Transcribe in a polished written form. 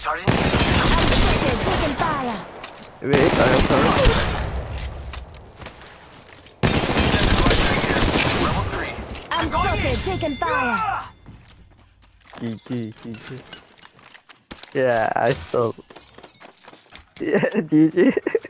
Charging. I'm spotted, taking fire. Wait, I am sorry. Level 3. I'm spotted, taking fire. GG. Yeah, I stole. Yeah, GG.